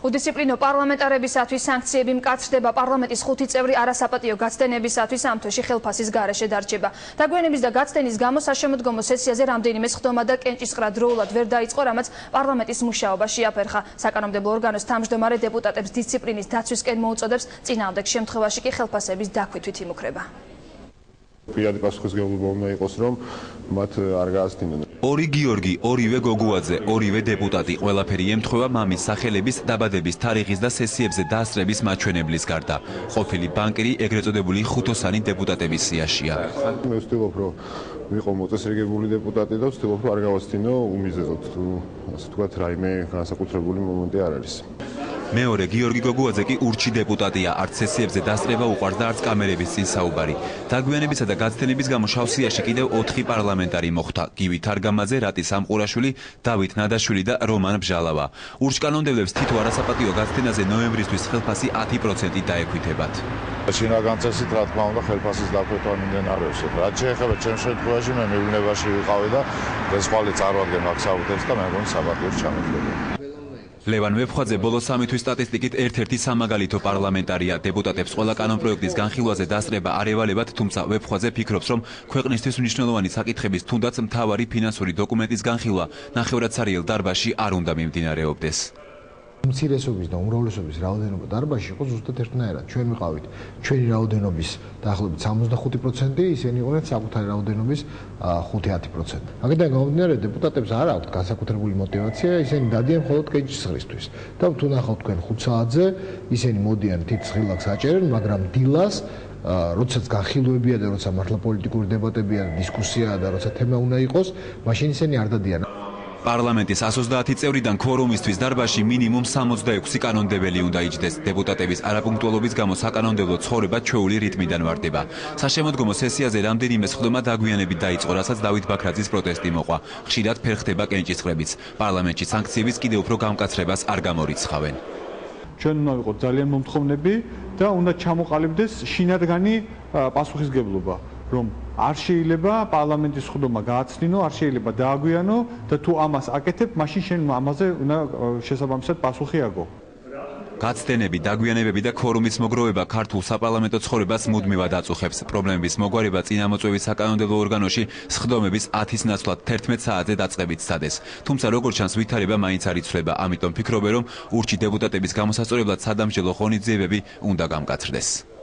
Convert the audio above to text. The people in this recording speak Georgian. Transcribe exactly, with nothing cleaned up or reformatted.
უდისციპლინო პარლამენტარებისათვის სანქციები მკაცრდება. პარლამენტის ხუთი წევრი არასაპატიო გაცდენებისათვის ამ თვეში ხელფასის გარეშე დარჩება. დაგვიანების და გაცდენის გამო საშემოდგომო სესიაზე რამდენიმე სხდომა და კენჭისყრა დროულად ვერ დაიწყო, რამაც პარლამენტის მუშაობა შეაფერხა. საკანონმდებლო ორგანოს თავმჯდომარე დეპუტატებს დისციპლინის დაცვისკენ მოუწოდებს, წინააღმდეგ შემთხვევაში კი ხელფასების დაქვითვით იმუქრება. პირადი პასუხისმგებლობა უნდა იყოს, რომ მათ არ გააცდინონ. ორი გიორგი, ორივე გოგუაძე, ორივე დეპუტატი, ყველაფერი ემთხვევა მამის სახელების, დაბადების თარიღის და სესიებზე დასწრების მაჩვენებლის გარდა. ყოფილი ბანკირი, ეგრეთ წოდებული ხუთოსანი დეპუტატების სიაშია. მე ვცდილობ, რომ ვიყო მოწესრიგებული დეპუტატი და ვცდილობ, რომ არ გავაცდინო უმიზეზოდ, თუ ასე ვთქვათ, რაიმე განსაკუთრებული მომენტი არ არის. მეორე გიორგი გოგუაძე კი ურჩი დეპუტატია, არც სესიებზე დასწრება უყვარს და არც კამერების წინ საუბარი. დაგვიანებისა და გაცდენების გამო შავსიაში კიდევ ოთხი პარლამენტარი მოხვდა: გივი თარგამაძე, რატი სამყურაშვილი, დავით ნადაშვილი და რომან ბჟალავა. ურჩკანონმდებლებს თითო არასაპატიო გაცდენაზე ნოემბრისთვის ხელფასი ათი პროცენტით დაექვითებათ. შინაგან წესით, რა თქმა უნდა, ხელფასის დაქვეითვა მიმდინარეობს. რაც შეეხება ჩემს შემთხვევაში, მე მეუბნებაში ვიყავი და დღესვალი წარვადგენ მაგ საუბარს და მე მგონი საბატიოს ჩამოთვლება. ლევან ვეფხვაძე ბოლოს სამი თვის სტატისტიკით ერთ-ერთი სამაგალითო პარლამენტარია. დეპუტატებს ყველა კანონპროექტის განხილვაზე დასწრება არ ევალებათ, თუმცა ვეფხვაძე ფიქრობს, რომ ქვეყნისთვის მნიშვნელოვანი საკითხების თუნდაც მთავარი ფინანსური დოკუმენტის განხილვა ნახევრადსარიელ დარბაზში არ უნდა მიმდინარეობდეს. უმცირესობის და უმრავლესობის რაოდენობა დარბაზში იყო ზუსტად ერთნაირად. ჩვენ ვიყავით ჩვენი რაოდენობის დაახლოებით სამოცდახუთი პროცენტი, ისინი იყვნენ საკუთარი რაოდენობის ხუთი-ათი პროცენტი. აქედან გამომდინარე, დეპუტატებს არ აქვთ განსაკუთრებული мотиваცია, ისინი დადიან მხოლოდ კენჭისყრისთვის. და თუ ნახავთ თქვენ ხუთ საათზე, ისინი მოდიან თითქმის ღილაკს აჭერენ, მაგრამ დილას როდესაც განხილვებია და როცა მართლა პოლიტიკური დებატებია და დისკუსიაა და როცა თემა უნდა იყოს, მაშინ ისინი არ დადიან. პარლამენტის ოცდაათი წევრიდან ქორუმისთვის დარბაზში მინიმუმ სამოცდაექვსი კანონმდებელი უნდა იჯდეს. დეპუტატების არაპუნქტუალობის გამო საკანონმდებლო ცხოვრება ჩვეული რიტმიდან ვარდება. საშემოდგომო სესიაზე რამდენიმე სხდომა დაგვიანებით დაიწყო, რასაც დავით ბაქრაძის პროტესტი მოყვა. ხშირად ფერხდება კენჭისყრებიც. პარლამენტში სანქციების კიდევ უფრო გამკაცრებას არ გამორიცხავენ. ჩვენ უნდა ვიყოთ ძალიან მომთხოვნები და უნდა ჩამოყალიბდეს შინადგანი პასუხისმგებლობა, რომ არ შეიძლება პარლამენტის სხდომა გააცნინო, არ შეიძლება დააგვიანო და თუ ამას აკეთებ, მაშინ შენ ამაზე უნდა შესაბამისად პასუხი აგო. გაცდენები, დაგვიანებები და ქორუმის მოგროვება ქართულ საპარლამენტო ცხოვრებას მუდმივად აწუხებს. პრობლემების მოგვარება წინამოწვევის საკანონმდებლო ორგანოში სხდომების ათის ნაცვლად თერთმეტ საათზე დაწყებით სცადეს. თუმცა როგორც ჩანს, ვითარება მაინც არ იცვლება, ამიტომ ფიქრობენ, რომ ურჩი დეპუტატების გამოსასწორებლად სადამსჯელო ღონისძიებები უნდა გამკაცრდეს.